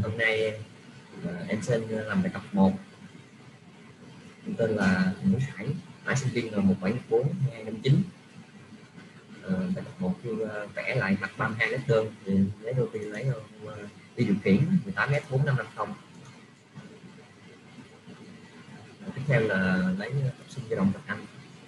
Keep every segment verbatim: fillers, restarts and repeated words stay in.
hôm nay uh, em xin làm bài tập một, tên là Nguyễn Hải, mã sinh viên là một bảy một bốn hai năm chín. Uh, bài tập một như uh, vẽ lại mặt ba mươi hai nét đơn, thì lấy đầu tiên lấy uh, đi điều khiển mười tám mét bốn năm năm không. Tiếp theo là lấy học sinh di động bậc Anh.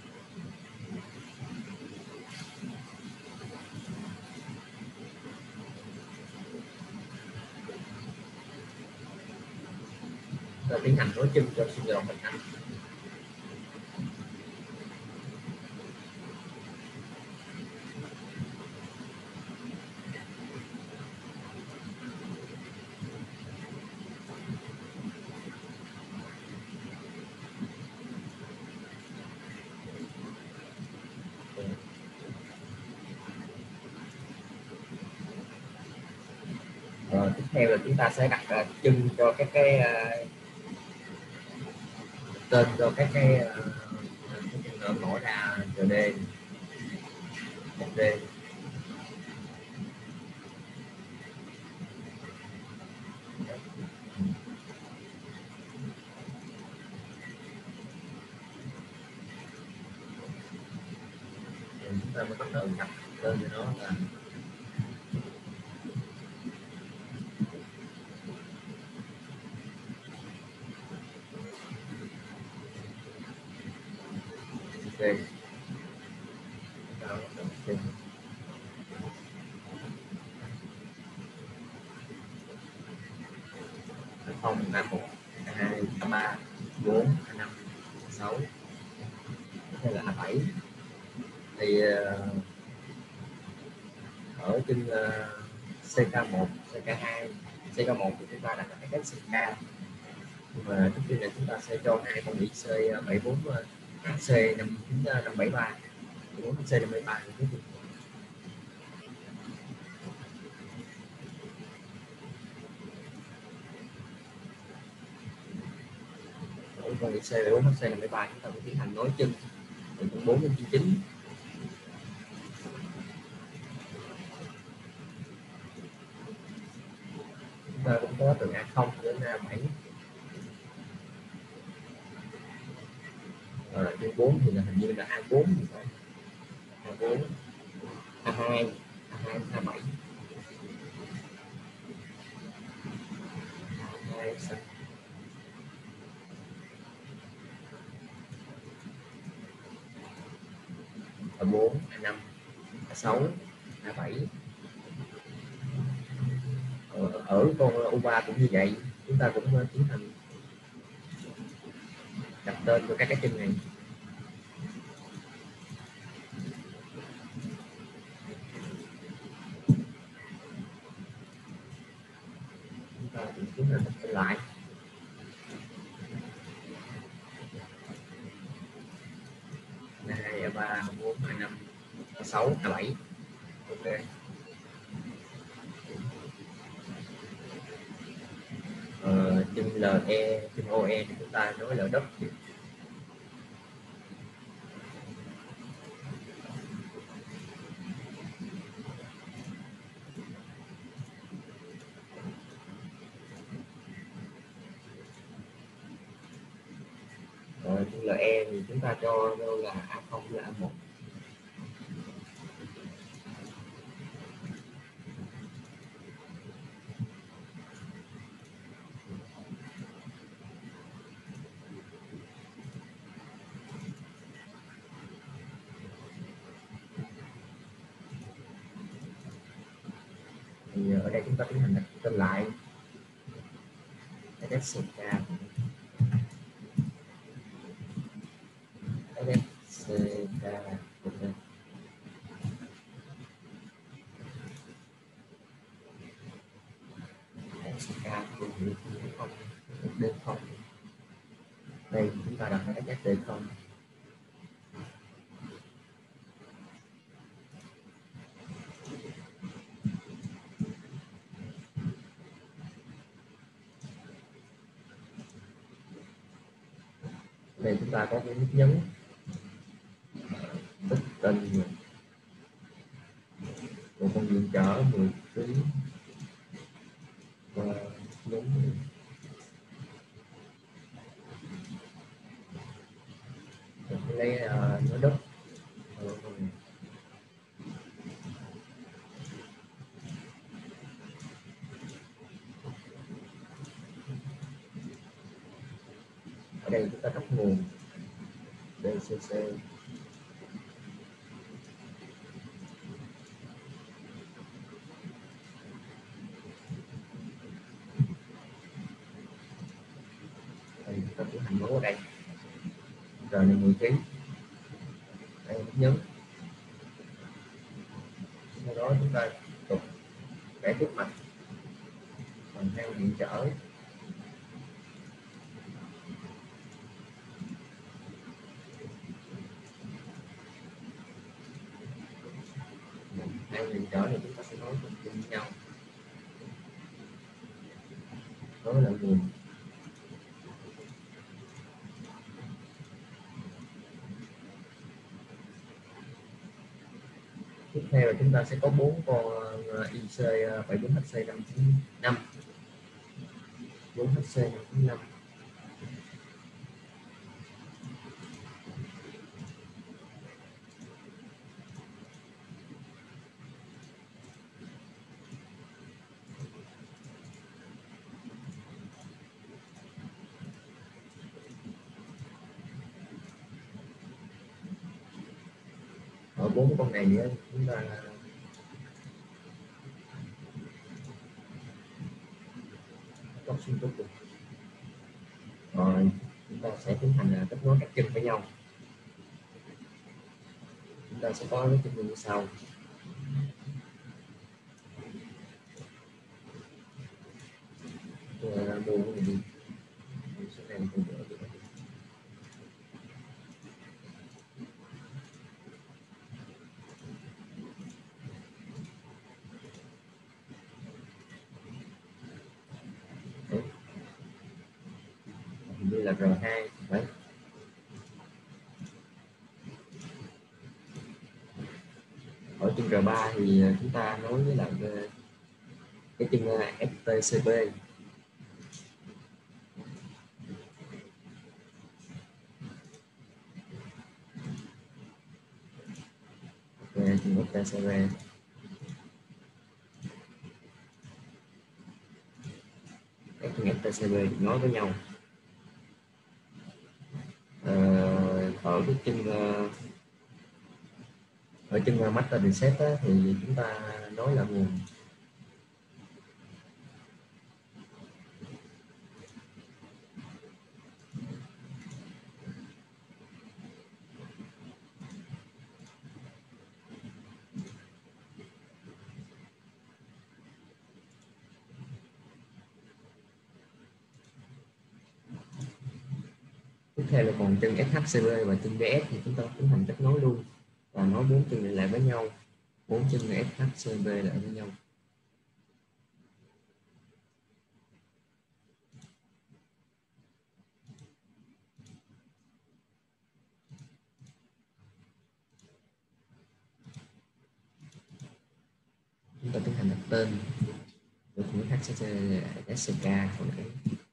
Và tiến hành nối chân cho học sinh di động bậc Anh. Rồi, tiếp theo là chúng ta sẽ đặt uh, chân cho các cái uh, tên cho các cái uh, mở ra chờ D một D. Chúng ta mới bắt đầu đặt tên cho nó là ok. Không, a một, a hai, a ba, bốn, a năm, a sáu, hay là a bảy. Thì uh, ở trên uh, xê ca một, xê ca hai, xê ca một thì chúng ta đặt cái cách xê ca, nhưng mà trước tiên là chúng ta sẽ cho hai con đĩ C bảy bốn C năm chín năm bảy ba, bốn C năm bảy ba. Con đĩ C bảy bốn C năm bảy ba chúng ta sẽ tiến hành nối chân từ con bốn đến chín. Chúng ta cũng có từ a không đến a bảy. Rồi trên bốn thì là hình như là a bốn thì phải. a bốn, a hai, a hai, a bảy. a hai, a bốn, a năm, a sáu, a bảy. Ở, ở con u ba cũng như vậy, chúng ta cũng tiến hành đặt tên cho các cái chân này. Chúng ta cũng tiến hành đặt tên lại. a hai, a ba, a bốn, a năm, a sáu, a bảy. Ok. Ờ, chân lờ e, chân o e thì chúng ta nói là đất. Rồi chân lờ e thì chúng ta cho là a không là a một. Thì ở đây chúng ta tiến hành đặt tên lại ét xê ca, ét xê ca. Okay. ét xê ca không, D không. Đây chúng ta đặt ét đê không. Đây chúng ta có cái nút nhấn tích tên một con điện trở mười ký và nhấn lấy uh, nó đất. Ở đây chúng ta tắt nguồn đê xê xê. Đây, chúng ta tiến hành nối ở đây rồi là mười ký. Đây nhấn, sau đó chúng ta tục vẽ tiếp mặt bằng theo điện trở. Theo điện trở này chúng ta sẽ nối cùng chung với nhau, nối lại nguồn. Tiếp theo là chúng ta sẽ có bốn con i xê bảy bốn H C năm chín năm, bốn H C năm chín năm. Ở bốn con này chúng ta góc xuyên tốt được. Rồi chúng ta sẽ tiến hành kết nối các chân với nhau. Chúng ta sẽ có cái chân như sau. Mua cái gì số này cũng được. Như là R hai đấy. Ở chân R ba thì chúng ta nối với lại cái chân ép tê xê bê. Okay, chân ép tê xê bê. Các chân ép tê xê bê nối với nhau. Ở cái chân ở chân master reset á, thì chúng ta nối là nguồn. Tiếp theo là còn chân ét hát xê bê và chân đê ét thì chúng ta tiến hành kết nối luôn và nối bốn chân này lại với nhau, bốn chân ét hát xê bê lại với nhau. Chúng ta tiến hành đặt tên của chuỗi hát xê là ét xê ca hồi nãy.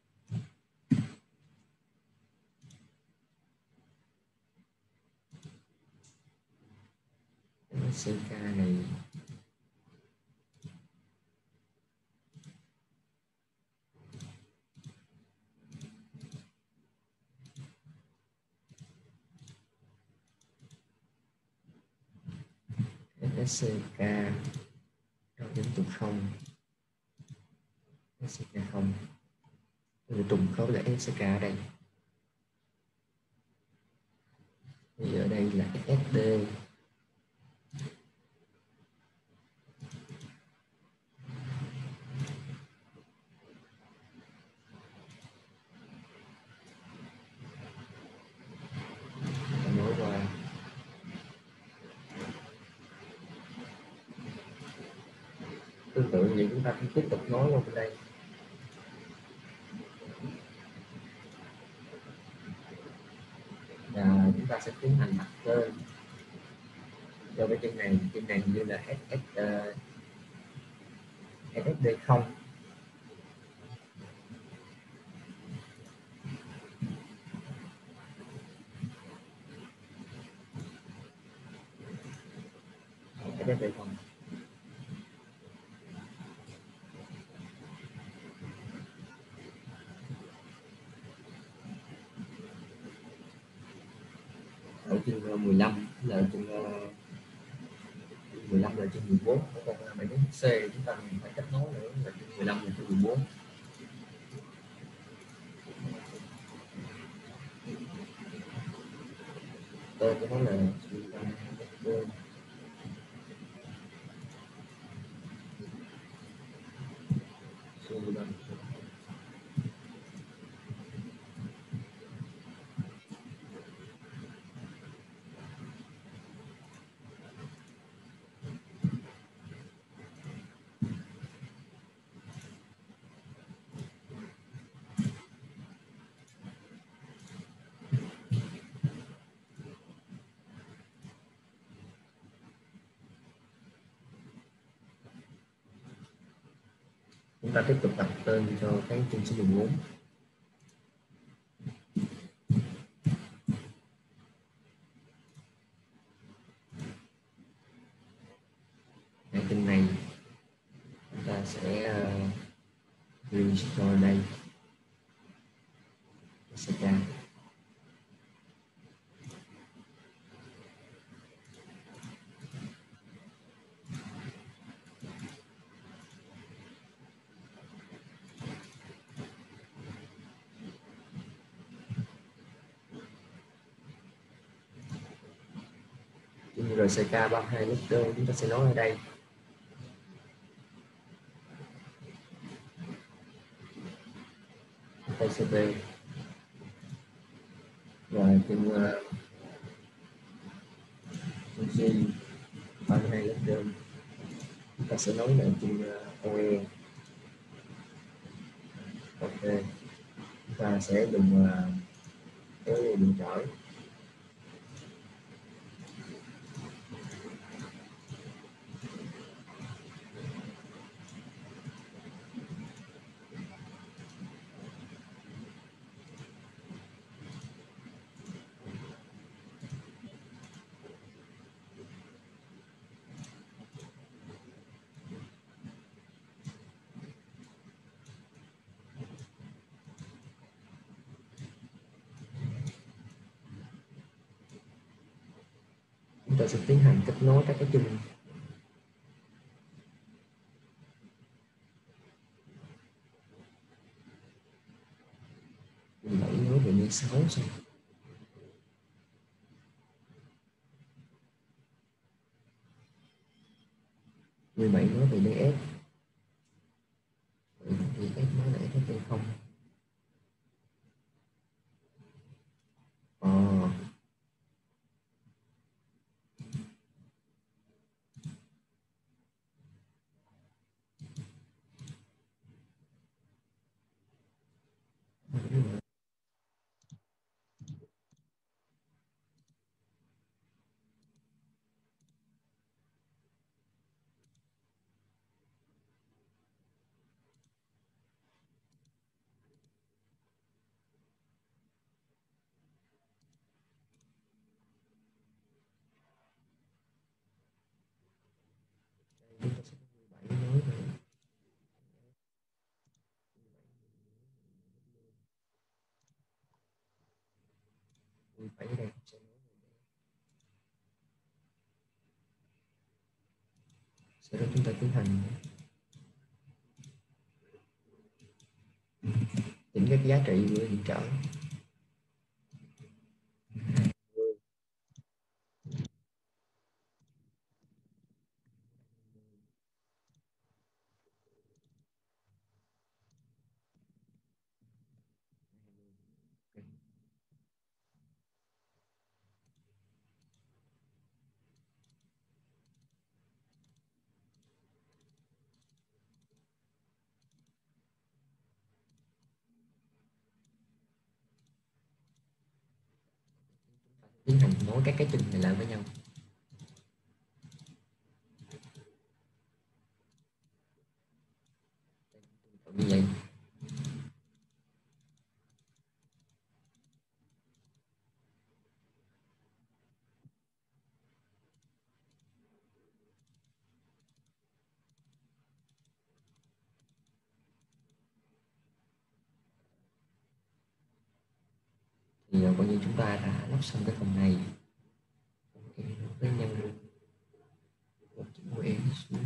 ét xê ca này ét xê ca đến trùng không, ét xê ca không rồi trùng khớp là ét xê ca ở đây. Thì ở đây là ét đê. Nối qua tương tự như chúng ta tiếp tục nối qua bên đây. Và chúng ta sẽ tiến hành đặt tên cho cái chân này. Chân này như là ét ét, uh, ét ét đê không. ép ép vê không. Ở chương mười lăm là chương mười lăm là chương mười bốn, còn bài toán C chúng ta phải kết nối nữa là chương mười lăm là chương mười bốn. Tên của nó là đơn. Chúng ta tiếp tục đặt tên cho cái chương số mười bốn. Cái chương này chúng ta sẽ uh, register đây sẽ ra rờ xê ca ba mươi hai lít đơn, chúng ta sẽ nói ở đây tê xê pê và trên G ba mươi hai lít đơn, chúng ta sẽ nói là trên o e. Ok, chúng ta sẽ dùng uh, cái đường trở chúng ta sẽ tiến hành kết nối các cái chung mười bảy nối về mười sáu xong mười bảy nối về đê ép thì ép nói là ép ép không. Ờ. mười bảy đây sau đó chúng ta tiến hành chỉnh các giá trị của điện trở. Tiến hành nối các cái trình này lại với nhau. Như vậy Thì uh, coi như chúng ta đã lắp xong cái phần này. Okay, với nhân một chữ E xuống.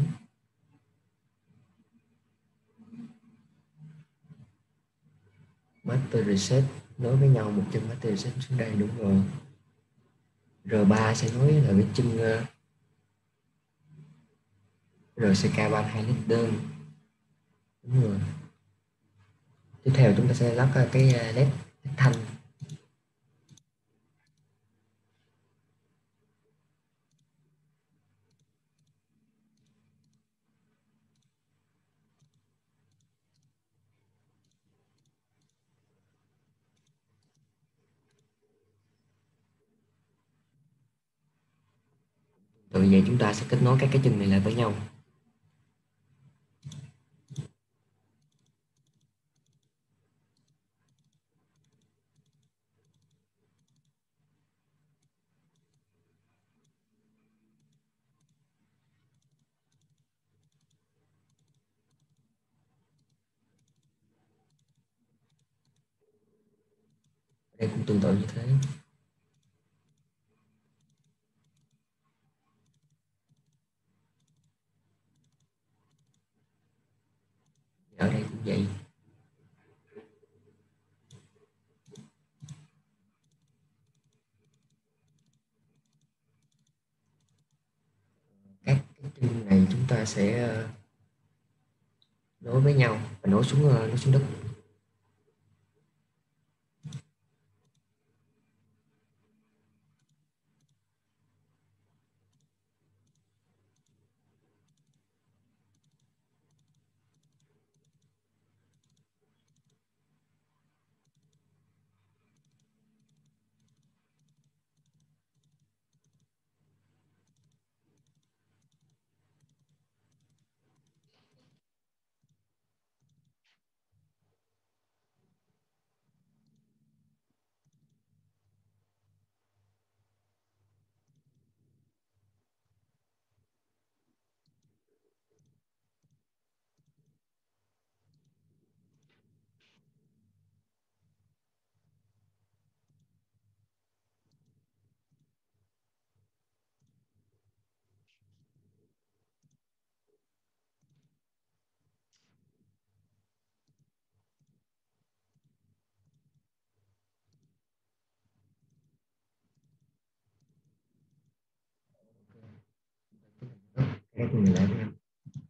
Master reset nối với nhau một chân master reset xuống đây, đúng rồi. R ba sẽ nối là với chân uh, rờ xê ca ba mươi hai lít đơn, đúng rồi. Tiếp theo chúng ta sẽ lắp uh, cái uh, led thanh. Từ vậy chúng ta sẽ kết nối các cái chân này lại với nhau. Đây cũng tương tự như thế. Ở đây cũng vậy. Các cái chân này chúng ta sẽ uh, nối với nhau và nối xuống uh, nối xuống đất. Cái chân này lại với nhau.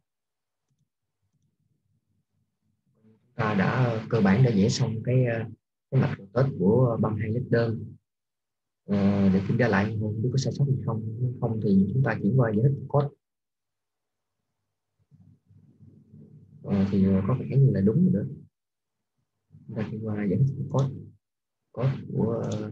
Ta đã uh, cơ bản đã vẽ xong cái uh, cái mạch test của ba mươi hai lít đơn. Uh, để kiểm tra lại không biết có sai sót gì không. Nếu không thì chúng ta chuyển qua giải thích code. Uh, thì uh, có vẻ như là đúng rồi đó. Chúng ta chuyển qua giải thích code code của uh,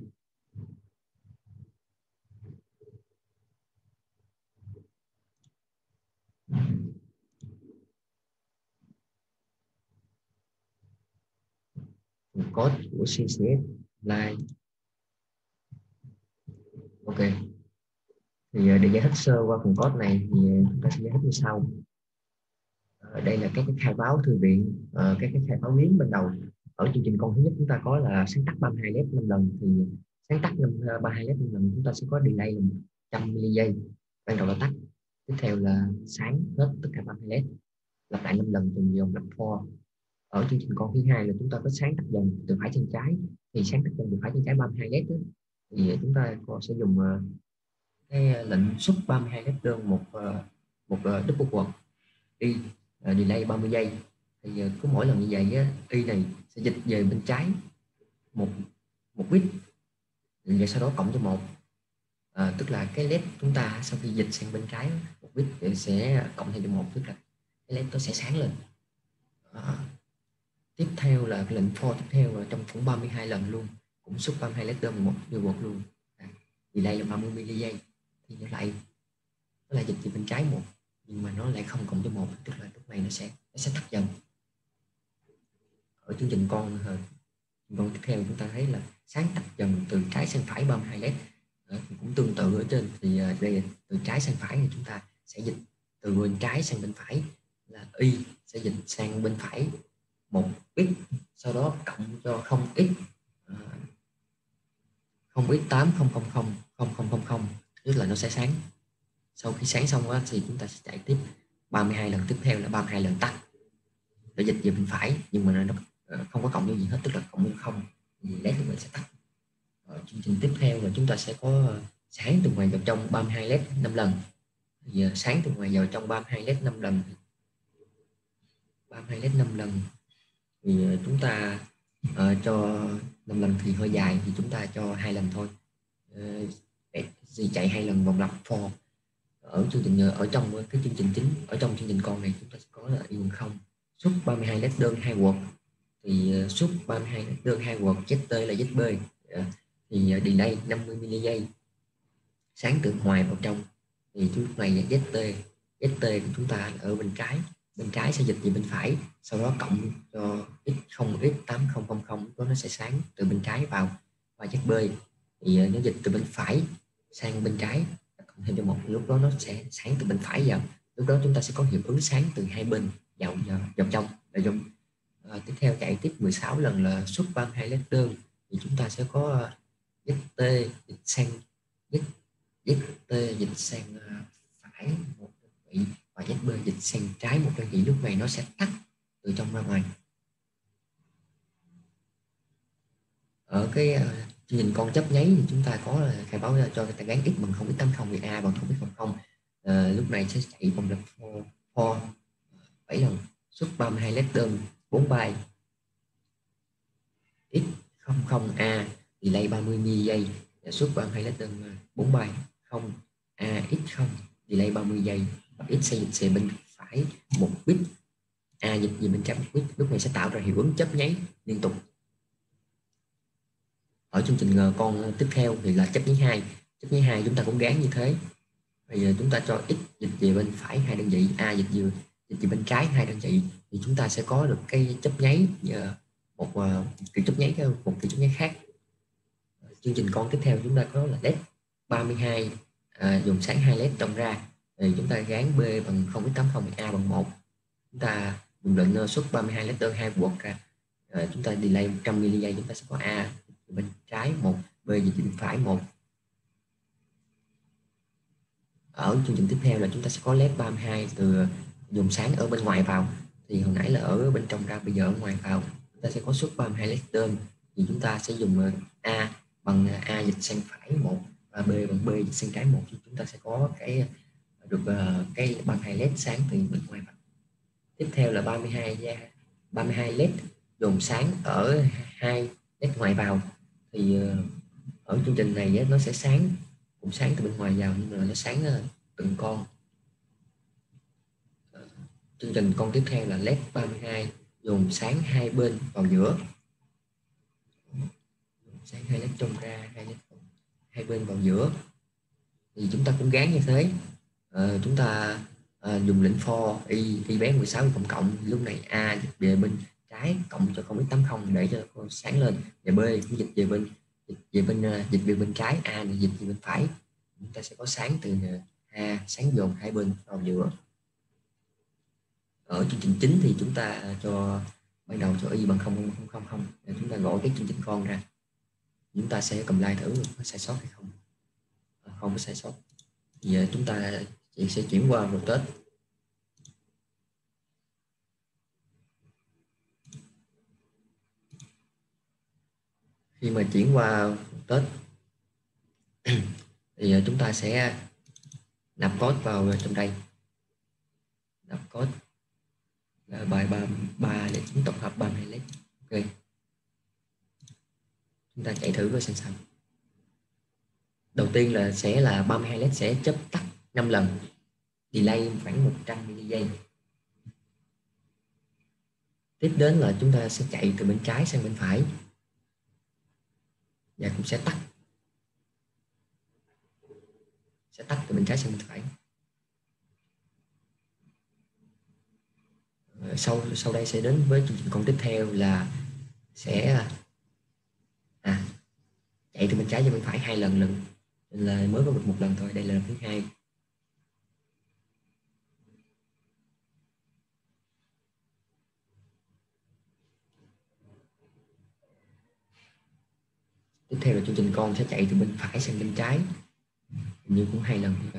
code của xê xê ét Line. Ok, thì uh, để giải thích sơ qua phần code này thì uh, chúng ta sẽ giải thích như sau. Uh, đây là các cái khai báo thư viện, uh, các cái khai báo biến ban đầu. Ở chương trình con thứ nhất chúng ta có là sáng tắt ba mươi hai led năm lần, thì sáng tắt năm ba mươi hai led năm lần chúng ta sẽ có delay là một trăm mi li giây. Ban đầu là tắt, tiếp theo là sáng hết tất cả ba mươi hai led, lặp lại năm lần từng vòng lặp for. Ở chương trình con thứ hai là chúng ta có sáng tắt dần từ phải sang trái, thì sáng tắt dần từ phải sang trái ba mươi hai led đó, thì chúng ta còn sẽ dùng uh, cái lệnh xuất ba mươi hai led đơn một uh, một uh, double quote y uh, delay ba mươi giây. Thì uh, cứ mỗi lần như vậy á, y này sẽ dịch về bên trái một một bit, rồi sau đó cộng cho một, à, tức là cái led chúng ta sau khi dịch sang bên trái một bit thì sẽ cộng thêm cho một, tức là cái led nó sẽ sáng lên. À, tiếp theo là cái lệnh for tiếp theo là trong cũng ba mươi hai lần luôn, cũng xuất ba mươi hai led đơn một như một luôn. À, thì đây là ba mươi mi li giây, thì nó lại nó lại dịch về bên trái một, nhưng mà nó lại không cộng cho một, tức là lúc này nó sẽ nó sẽ tắt dần. Ở chương trình con con tiếp theo chúng ta thấy là sáng tắt dần từ trái sang phải ba mươi hai led. Đó, cũng tương tự ở trên, thì uh, đây từ trái sang phải thì chúng ta sẽ dịch từ bên trái sang bên phải là y sẽ dịch sang bên phải một x, sau đó cộng cho không x, uh, không x tám không không không không không không không, tức là nó sẽ sáng. Sau khi sáng xong đó, thì chúng ta sẽ chạy tiếp ba mươi hai lần tiếp theo là ba mươi hai lần tắt để dịch về bên phải, nhưng mà nó không có cộng vô gì hết, tức là cộng vô không thì led của mình sẽ tắt. Ở chương trình tiếp theo là chúng ta sẽ có sáng từ ngoài vào trong ba mươi hai led năm lần. Thì sáng từ ngoài vào trong ba mươi hai led năm lần, ba mươi hai led năm lần thì chúng ta uh, cho năm lần thì hơi dài, thì chúng ta cho hai lần thôi. Uh, gì chạy hai lần vòng lặp for. Ở chương trình ở trong cái chương trình chính, ở trong chương trình con này chúng ta sẽ có là yên không suốt ba mươi hai led đơn hai quật, thì uh, suốt ba mươi hai led đơn hai quật zt là zb, uh, thì uh, delay năm mươi mi-li-giây, sáng từ ngoài vào trong thì lúc này zt zt của chúng ta ở bên trái, bên trái sẽ dịch về bên phải, sau đó cộng cho x không x tám không không không, đó nó sẽ sáng từ bên trái vào, và zb thì nó dịch từ bên phải sang bên trái, cộng thêm cho một, lúc đó nó sẽ sáng từ bên phải vào, lúc đó chúng ta sẽ có hiệu ứng sáng từ hai bên vào vào, vào trong vào trong. À, tiếp theo chạy tiếp mười sáu lần là suốt ba mươi hai led đơn, thì chúng ta sẽ có zt dịch sang z zt dịch sang phải một đơn vị, và zb dịch sang trái một đơn vị. Lúc này nó sẽ tắt từ trong ra ngoài. Ở cái uh, chương trình con chấp nháy thì chúng ta có là khai báo cho người ta gắn x bằng không x tám không, thì a bằng không x không không. Uh, lúc này sẽ chạy vòng lặp for, for bảy lần suốt ba mươi hai led đơn bốn byte x không không a delay ba mươi mi-li-giây, suốt ba mươi hai led đơn bốn byte không a x không delay ba mươi giây, và x sẽ dịch về bên phải một bit, a dịch về bên trái một bit. Lúc này sẽ tạo ra hiệu ứng chớp nháy liên tục. Ở chương trình con tiếp theo thì là chớp nháy hai. Chớp nháy hai chúng ta cũng gán như thế. Bây giờ chúng ta cho x dịch về bên phải hai đơn vị, a dịch về dịch về bên trái hai đơn vị, thì chúng ta sẽ có được cái chớp nháy, một kiểu chớp nháy một kiểu chớp nháy khác. Chương trình con tiếp theo chúng ta có là led ba mươi hai, à, dùng sáng hai led trong ra, thì chúng ta gán b bằng không x tám không, a bằng một. Chúng ta dùng lệnh suốt ba mươi hai led đơn hai quật ra, à, chúng ta delay một trăm mi-li-giây, chúng ta sẽ có a bên trái một, b về bên phải một. Ở chương trình tiếp theo là chúng ta sẽ có led ba mươi hai từ dùng sáng ở bên ngoài vào, thì hồi nãy là ở bên trong ra, bây giờ ở ngoài vào chúng ta sẽ có suốt ba mươi hai led đơn, thì chúng ta sẽ dùng a bằng a dịch sang phải một, và b bằng b dịch sang trái một, thì chúng ta sẽ có cái được uh, cái ba mươi hai led sáng từ bên ngoài vào. Tiếp theo là ba mươi hai ba mươi hai led dùng sáng ở hai led ngoài vào, thì uh, ở chương trình này nó sẽ sáng cũng sáng từ bên ngoài vào, nhưng mà nó sáng uh, từng con. Uh, chương trình con tiếp theo là led ba mươi hai dùng sáng hai bên vào giữa, sáng hai led trong ra, hai led hai bên vào giữa, thì chúng ta cũng gán như thế. À, chúng ta à, dùng lệnh for y y bé mười sáu cộng cộng, lúc này a dịch về bên trái cộng cho không x tám không để cho con sáng lên, và b cũng dịch về bên dịch về bên uh, dịch về bên trái, a này dịch về bên phải, chúng ta sẽ có sáng từ a sáng dồn hai bên vào giữa. Ở chương trình chính thì chúng ta cho ban đầu cho y bằng không không không không, để chúng ta gọi cái chương trình con ra, chúng ta sẽ cầm lại thử có sai sót hay không. À, không có sai sót. Giờ chúng ta sẽ chuyển qua một Tết. Khi mà chuyển qua Tết thì chúng ta sẽ nạp code vào trong đây, nạp code là bài ba ba để chúng tổng hợp ba mươi hai led. Ok, chúng ta chạy thử coi xem sao. Đầu tiên là sẽ là ba mươi hai led sẽ chớp tắt năm lần, delay khoảng một trăm mi-li-giây. Tiếp đến là chúng ta sẽ chạy từ bên trái sang bên phải và cũng sẽ tắt, sẽ tắt từ bên trái sang bên phải. Sau sau đây sẽ đến với chương trình con tiếp theo là sẽ à, chạy từ bên trái sang bên phải hai lần lần, nên là mới có được một lần thôi, đây là lần thứ hai. Tiếp theo là chương trình con sẽ chạy từ bên phải sang bên trái, hình như cũng hai lần như vậy.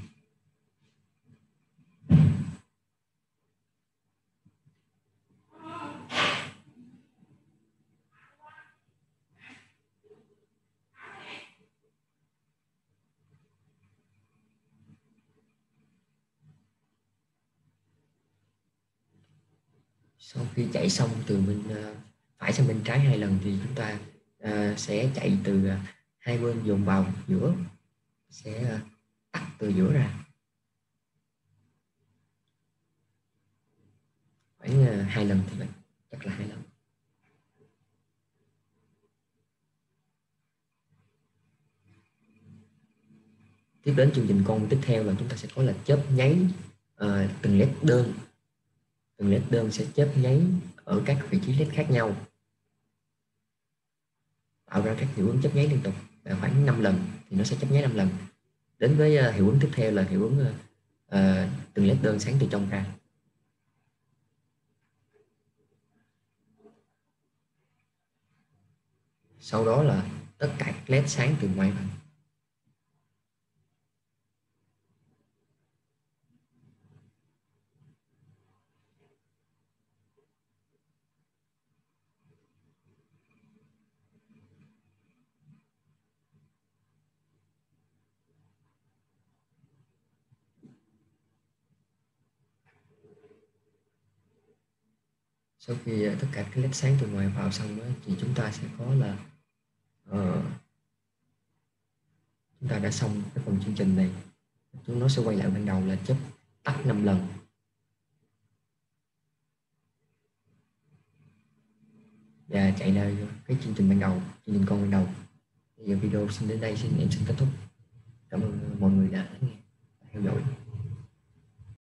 Sau khi chạy xong từ bên uh, phải sang bên trái hai lần thì chúng ta uh, sẽ chạy từ uh, hai bên dồn vào giữa, sẽ uh, tắt từ giữa ra khoảng uh, hai lần thì vậy, chắc là hai lần. Tiếp đến chương trình con tiếp theo là chúng ta sẽ có là chớp nháy uh, từng led đơn, từng led đơn sẽ chớp nháy ở các vị trí led khác nhau, tạo ra các hiệu ứng chớp nháy liên tục là khoảng năm lần thì nó sẽ chớp nháy năm lần. Đến với uh, hiệu ứng tiếp theo là hiệu ứng uh, uh, từng led đơn sáng từ trong ra. Sau đó là tất cả các led sáng từ ngoài vào. Sau khi tất cả các led sáng từ ngoài vào xong đó, thì chúng ta sẽ có là uh, chúng ta đã xong cái phần chương trình này. Chúng nó sẽ quay lại ban đầu là chớp tắt năm lần. Và chạy ra cái chương trình ban đầu, chương trình con ban đầu. Bây giờ video xin đến đây, xin em xin kết thúc. Cảm ơn mọi người đã lắng nghe và theo dõi.